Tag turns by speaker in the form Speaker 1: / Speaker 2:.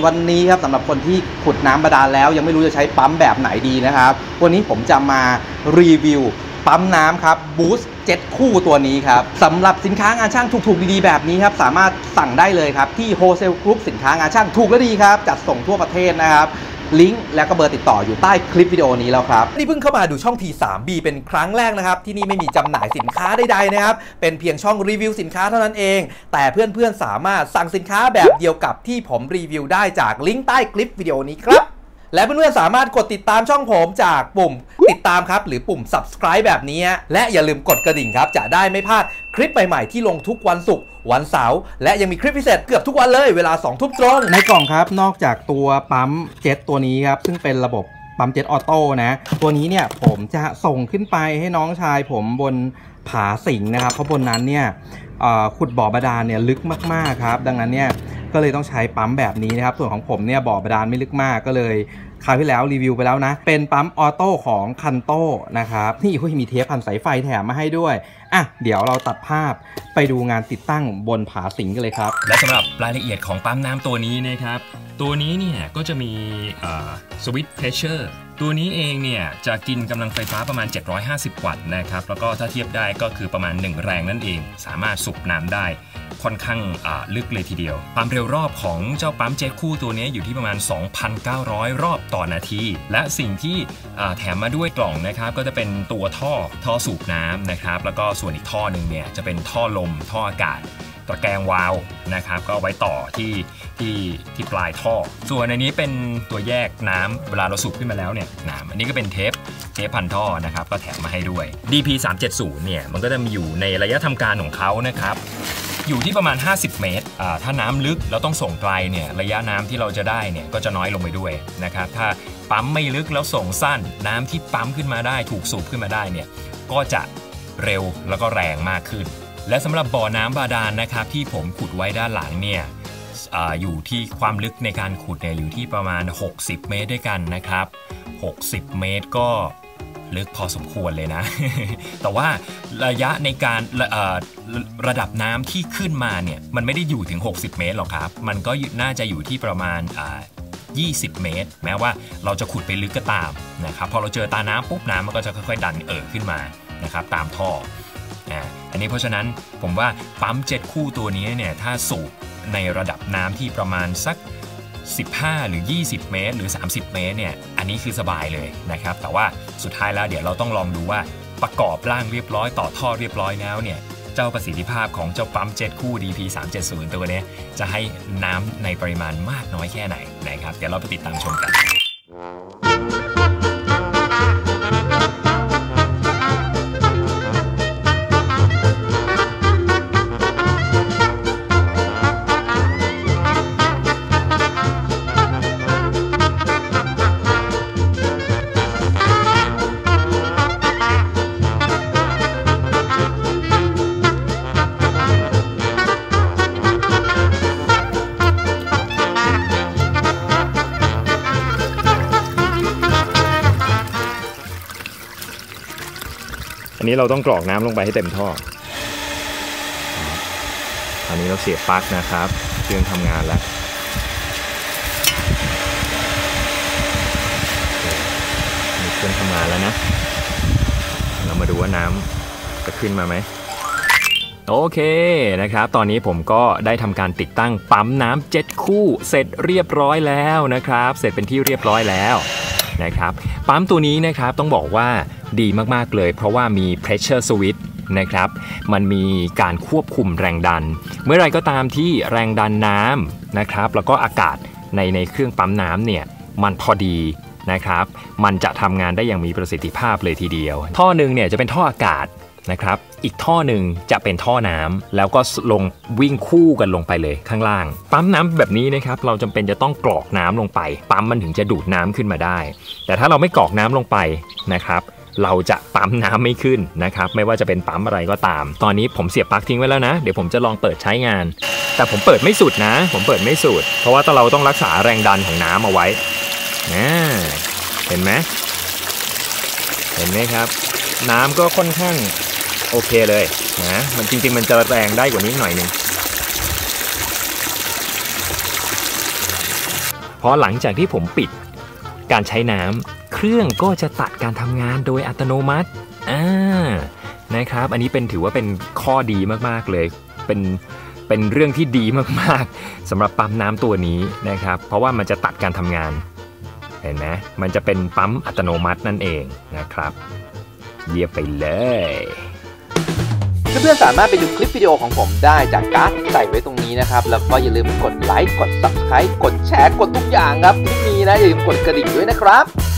Speaker 1: วันนี้ครับสำหรับคนที่ขุดน้ำบาดาลแล้วยังไม่รู้จะใช้ปั๊มแบบไหนดีนะครับวันนี้ผมจะมารีวิวปั๊มน้ำครับบูสต์7คู่ตัวนี้ครับสำหรับสินค้างานช่างถูกๆดีๆแบบนี้ครับสามารถสั่งได้เลยครับที่โฮเซลกรุ๊ปสินค้างานช่างถูกและดีครับจัดส่งทั่วประเทศนะครับลิงก์และก็เบอร์ติดต่ออยู่ใต้คลิปวิดีโอนี้แล้วครับนี่เพิ่งเข้ามาดูช่อง T3B เป็นครั้งแรกนะครับที่นี่ไม่มีจำหน่ายสินค้าใดๆนะครับเป็นเพียงช่องรีวิวสินค้าเท่านั้นเองแต่เพื่อนๆสามารถสั่งสินค้าแบบเดียวกับที่ผมรีวิวได้จากลิงก์ใต้คลิปวิดีโอนี้ครับและเพื่อนๆสามารถกดติดตามช่องผมจากปุ่มติดตามครับหรือปุ่ม subscribe แบบนี้และอย่าลืมกดกระดิ่งครับจะได้ไม่พลาดคลิปใหม่ๆที่ลงทุกวันศุกร์วันเสาร์และยังมีคลิปพิเศษเกือบทุกวันเลยเวลา 20:00 น.ตรงในกล่องครับนอกจากตัวปั๊มเจ็ตตัวนี้ครับซึ่งเป็นระบบปั๊มเจ็ตออโต้นะตัวนี้เนี่ยผมจะส่งขึ้นไปให้น้องชายผมบนผาสิงนะครับเพราะบนนั้นเนี่ยขุดบ่อบาดาลเนี่ยลึกมากๆครับดังนั้นเนี่ยก็เลยต้องใช้ปั๊มแบบนี้นะครับส่วนของผมเนี่ยบ่อบาดาลไม่ลึกมากก็เลยคราวที่แล้วรีวิวไปแล้วนะเป็นปั๊มออโต้ของคันโต้นะครับนี่มีเทปพันสายไฟแถมมาให้ด้วยอ่ะเดี๋ยวเราตัดภาพไปดูงานติดตั้งบนผาสิงกันเลยครับ
Speaker 2: และสำหรับรายละเอียดของปั๊มน้ำตัวนี้นะครับตัวนี้เนี่ยก็จะมีสวิตช์เพรสเชอร์ตัวนี้เองเนี่ยจะกินกำลังไฟฟ้าประมาณ750วัตต์นะครับแล้วก็ถ้าเทียบได้ก็คือประมาณ1แรงนั่นเองสามารถสูบน้ำได้ค่อนข้างลึกเลยทีเดียวความเร็วรอบของเจ้าปั๊มเจ็ตคู่ตัวนี้อยู่ที่ประมาณ 2,900 รอบต่อนาทีและสิ่งที่แถมมาด้วยกล่องนะครับก็จะเป็นตัวท่อสูบน้ำนะครับแล้วก็ส่วนอีกท่อหนึ่งเนี่ยจะเป็นท่อลมท่ออากาศตะแกรงวาล์วนะครับก็เอาไว้ต่อที่ปลายท่อส่วนอันนี้เป็นตัวแยกน้ำเวลาเราสูบขึ้นมาแล้วเนี่ยน้ำอันนี้ก็เป็นเทปพันท่อนะครับก็แถมมาให้ด้วย DP370 เนี่ยมันก็จะมีอยู่ในระยะทำการของเขานะครับอยู่ที่ประมาณ50เมตรถ้าน้ำลึกแล้วต้องส่งไกลเนี่ยระยะน้ำที่เราจะได้เนี่ยก็จะน้อยลงไปด้วยนะครับถ้าปั๊มไม่ลึกแล้วส่งสั้นน้ำที่ปั๊มขึ้นมาได้ถูกสูบขึ้นมาได้เนี่ยก็จะเร็วแล้วก็แรงมากขึ้นและสำหรับบ่อน้ำบาดาลนะครับที่ผมขุดไว้ด้านหลังเนี่ยอยู่ที่ความลึกในการขุดเนี่ยอยู่ที่ประมาณ60เมตรด้วยกันนะครับ60เมตรก็ลึกพอสมควรเลยนะ แต่ว่าระยะในการระดับน้ำที่ขึ้นมาเนี่ยมันไม่ได้อยู่ถึง60เมตรหรอกครับมันก็น่าจะอยู่ที่ประมาณ20เมตรแม้ว่าเราจะขุดไปลึกก็ตามนะครับพอเราเจอตาน้ำปุ๊บน้ำมันก็จะค่อยๆดันขึ้นมานะครับตามท่ออันนี้เพราะฉะนั้นผมว่าปั๊ม7คู่ตัวนี้เนี่ยถ้าสูบในระดับน้ำที่ประมาณสัก15หรือ20เมตรหรือ30เมตรเนี่ยอันนี้คือสบายเลยนะครับแต่ว่าสุดท้ายแล้วเดี๋ยวเราต้องลองดูว่าประกอบร่างเรียบร้อยต่อท่อเรียบร้อยแล้วเนี่ยเจ้าประสิทธิภาพของเจ้าปั๊ม7คู่ DP370 ตัวนี้จะให้น้ำในปริมาณมากน้อยแค่ไหนนะครับเดี๋ยวเราไปติดตามชมกันอันนี้เราต้องกรอกน้ำลงไปให้เต็มท่ออันนี้เราเสียบปลั๊กนะครับเครื่องทำงานแล้วมีเครื่องทำงานแล้วนะเรามาดูว่าน้ำจะขึ้นมาไหมโอเคนะครับตอนนี้ผมก็ได้ทำการติดตั้งปั๊มน้ำ7คู่เสร็จเรียบร้อยแล้วนะครับเสร็จเป็นที่เรียบร้อยแล้วนะครับปั๊มตัวนี้นะครับต้องบอกว่าดีมากๆเลยเพราะว่ามี pressure switch นะครับมันมีการควบคุมแรงดันเมื่อไรก็ตามที่แรงดันน้ำนะครับแล้วก็อากาศในเครื่องปั๊มน้ำเนี่ยมันพอดีนะครับมันจะทำงานได้อย่างมีประสิทธิภาพเลยทีเดียวท่อหนึ่งเนี่ยจะเป็นท่ออากาศนะครับอีกท่อหนึ่งจะเป็นท่อน้ำแล้วก็ลงวิ่งคู่กันลงไปเลยข้างล่างปั๊มน้ำแบบนี้นะครับเราจำเป็นจะต้องกรอกน้ำลงไปปั๊มมันถึงจะดูดน้ำขึ้นมาได้แต่ถ้าเราไม่กรอกน้ำลงไปนะครับเราจะปั๊มน้ำไม่ขึ้นนะครับไม่ว่าจะเป็นปั๊มอะไรก็ตามตอนนี้ผมเสียบปลั๊กทิ้งไว้แล้วนะเดี๋ยวผมจะลองเปิดใช้งานแต่ผมเปิดไม่สุดนะผมเปิดไม่สุดเพราะว่าเราต้องรักษาแรงดันของน้ำเอาไว้เห็นไหมครับน้ำก็ค่อนข้างโอเคเลยนะมันจริงๆมันจะแรงได้กว่านี้หน่อยนึงอหลังจากที่ผมปิดการใช้น้ำเครื่องก็จะตัดการทำงานโดยอัตโนมัตินะครับอันนี้ถือว่าเป็นข้อดีมากๆเลยเป็นเรื่องที่ดีมากๆสำหรับปั๊มน้ำตัวนี้นะครับเพราะว่ามันจะตัดการทำงานเห็นไหมมันจะเป็นปั๊มอัตโนมัตินั่นเองนะครับเยี่ยมไปเลย
Speaker 1: เพื่อนๆสามารถไปดูคลิปวิดีโอของผมได้จากการ์ดที่ใส่ไว้ตรงนี้นะครับแล้วก็อย่าลืมกดไลค์กด Subscribe กดแชร์กดทุกอย่างครับที่มีนะอย่าลืมกดกระดิ่งด้วยนะครับ